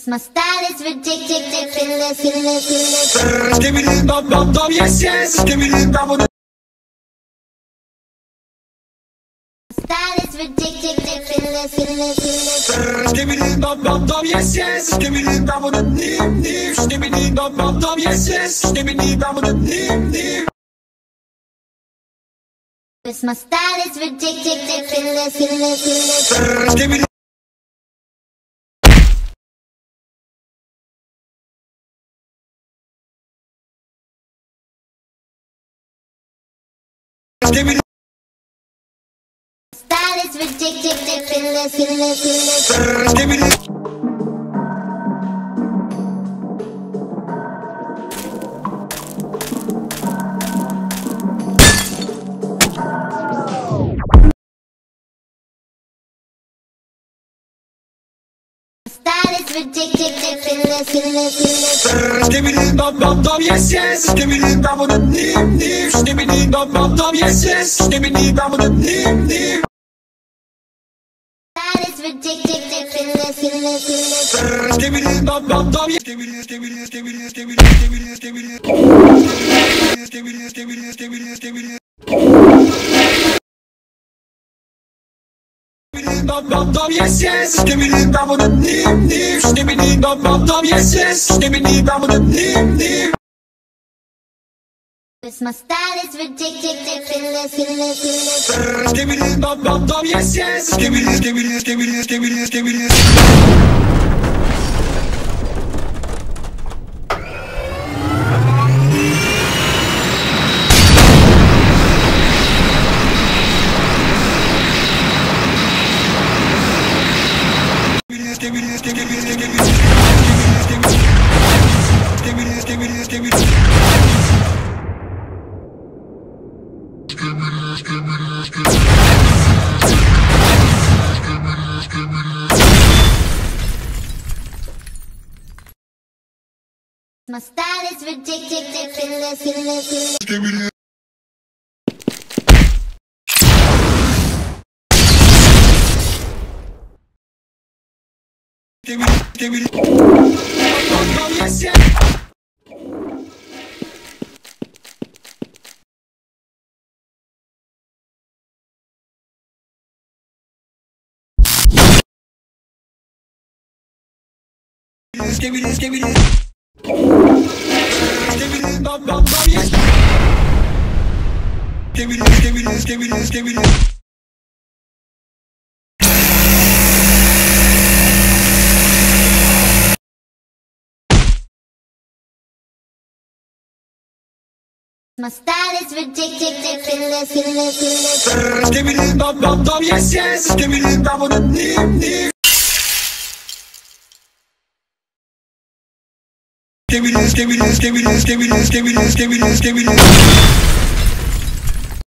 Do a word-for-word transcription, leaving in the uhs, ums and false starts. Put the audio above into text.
My style is ridiculous, ridiculous. Skibidi bop bop bop, yes yes. Skibidi bop bop. Style is ridiculous, ridiculous. Skibidi bop bop bop, yes yes. Skibidi bop bop, nip nip. Skibidi bop bop bop, yes yes. Skibidi bop bop, nip nip. My style is ridiculous, ridiculous. Skibidi. Skibidi. Style is ridiculous, ridiculous. Skibidi. Style is ridiculous, ridiculous. Skibidi bop bop bop, yes yes. Skibidi bop bop, nip nip. Skibidi bop bop bop, yes yes. Skibidi bop bop, nip nip. Style is ridiculous, ridiculous. Skibidi bop bop bop, skibidi skibidi skibidi skibidi skibidi skibidi. Skibidi skibidi skibidi skibidi. Skibidi bop bop bop, yes yes. Skibidi bop bop, nip nip. Skibidi bop bop bop, yes yes. Skibidi bop bop, nip nip. My style is ridiculous, ridiculous. Skibidi bop bop bop, yes yes. Skibidi skibidi skibidi skibidi skibidi. My style is ridiculous, ridiculous. Skibidi. Skibidi skibidi. Yes yes. Skibidi skibidi. Skibidi bop bop bop, yes. Skibidi skibidi skibidi skibidi. My style is ridiculous, ridiculous. Skibidi bop bop bop, yes yes. Skibidi bop bop, nip nip. Skibidi skibidi skibidi skibidi skibidi skibidi skibidi.